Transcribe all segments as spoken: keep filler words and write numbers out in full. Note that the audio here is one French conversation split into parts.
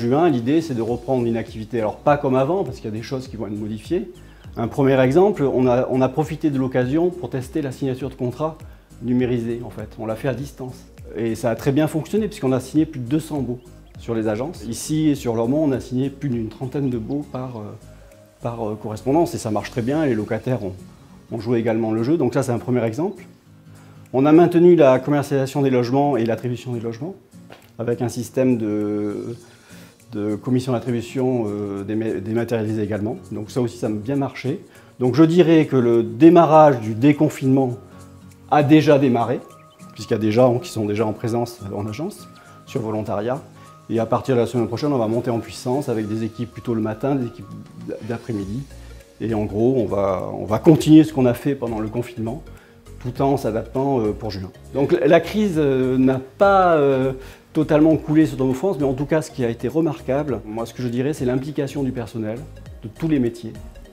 juin, l'idée c'est de reprendre une activité, alors pas comme avant, parce qu'il y a des choses qui vont être modifiées. Un premier exemple, on a, on a profité de l'occasion pour tester la signature de contrat numérisée en fait. On l'a fait à distance. Et ça a très bien fonctionné puisqu'on a signé plus de deux cents baux sur les agences. Ici, sur Lormont, on a signé plus d'une trentaine de baux par, euh, par euh, correspondance et ça marche très bien. Les locataires ont, ont joué également le jeu, donc ça c'est un premier exemple. On a maintenu la commercialisation des logements et l'attribution des logements avec un système de, de commission d'attribution euh, dématérialisé également. Donc ça aussi, ça a bien marché. Donc je dirais que le démarrage du déconfinement a déjà démarré, puisqu'il y a des gens qui sont déjà en présence en agence, sur volontariat. Et à partir de la semaine prochaine, on va monter en puissance avec des équipes plutôt le matin, des équipes d'après-midi. Et en gros, on va, on va continuer ce qu'on a fait pendant le confinement, tout en s'adaptant pour juin. Donc la crise n'a pas euh, totalement coulé sur Domo France, mais en tout cas, ce qui a été remarquable, moi ce que je dirais, c'est l'implication du personnel, de tous les métiers,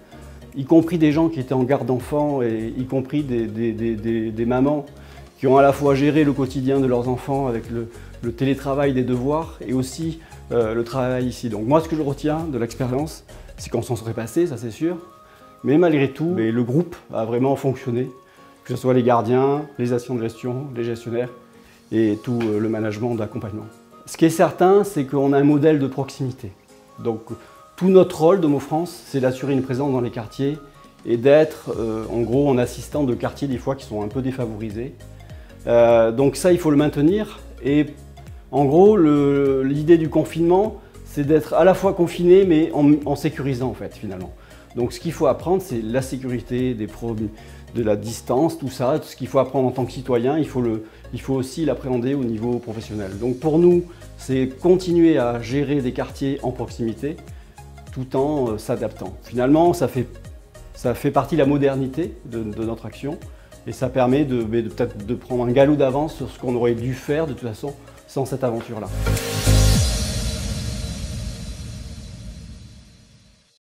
y compris des gens qui étaient en garde d'enfants, et y compris des, des, des, des, des mamans qui ont à la fois géré le quotidien de leurs enfants avec le, le télétravail des devoirs et aussi euh, le travail ici. Donc moi, ce que je retiens de l'expérience, c'est qu'on s'en serait passé, ça c'est sûr, mais malgré tout, mais le groupe a vraiment fonctionné, que ce soit les gardiens, les assistants de gestion, les gestionnaires et tout euh, le management d'accompagnement. Ce qui est certain, c'est qu'on a un modèle de proximité. Donc tout notre rôle Domo France, c'est d'assurer une présence dans les quartiers et d'être euh, en gros en assistant de quartiers des fois qui sont un peu défavorisés. Euh, donc ça, il faut le maintenir et en gros, l'idée du confinement, c'est d'être à la fois confiné mais en, en sécurisant en fait finalement. Donc ce qu'il faut apprendre, c'est la sécurité, des pro, de la distance, tout ça, tout ce qu'il faut apprendre en tant que citoyen, il faut, le, il faut aussi l'appréhender au niveau professionnel. Donc pour nous, c'est continuer à gérer des quartiers en proximité tout en euh, s'adaptant. Finalement, ça fait, ça fait partie de la modernité de, de notre action. Et ça permet de, de, peut-être de prendre un galop d'avance sur ce qu'on aurait dû faire de toute façon sans cette aventure-là.